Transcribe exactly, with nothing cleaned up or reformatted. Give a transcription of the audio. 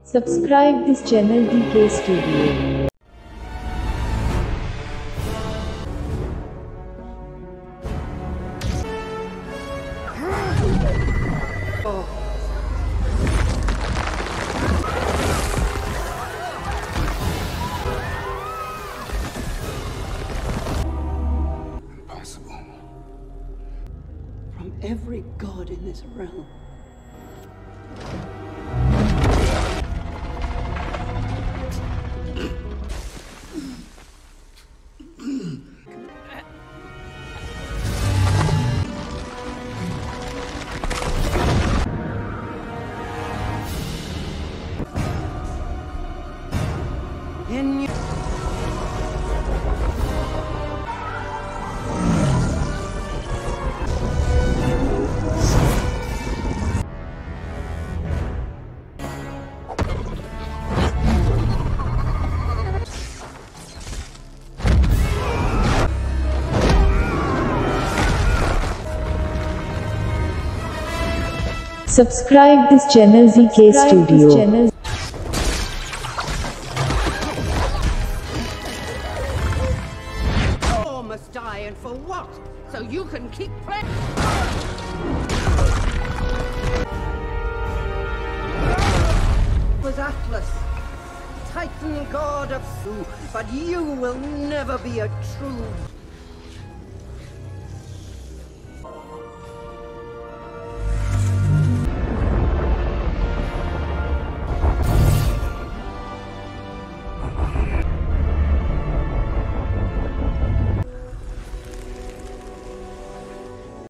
Subscribe this channel D K Studio. Impossible. From every god in this realm. In you. Subscribe this channel D K Studio. All must die, and for what? So you can keep playing. Was Atlas, Titan god of Su, but you will never be a true